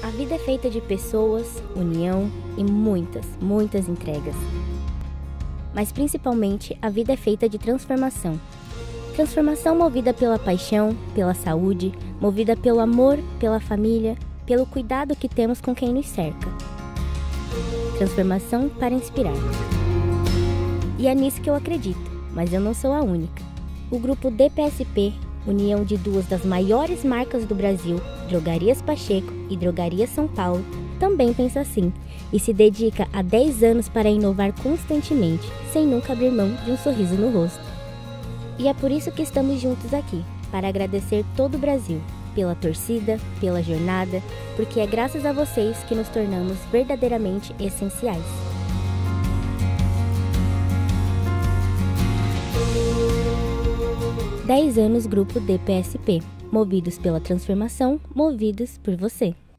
A vida é feita de pessoas, união e muitas entregas. Mas principalmente a vida é feita de transformação. Transformação movida pela paixão, pela saúde, movida pelo amor, pela família, pelo cuidado que temos com quem nos cerca. Transformação para inspirar. E é nisso que eu acredito, mas eu não sou a única. O grupo DPSP, união de duas das maiores marcas do Brasil, Drogarias Pacheco e Drogarias São Paulo, também pensa assim e se dedica há 10 anos para inovar constantemente, sem nunca abrir mão de um sorriso no rosto. E é por isso que estamos juntos aqui, para agradecer todo o Brasil, pela torcida, pela jornada, porque é graças a vocês que nos tornamos verdadeiramente essenciais. Dez anos Grupo DPSP, movidos pela transformação, movidos por você.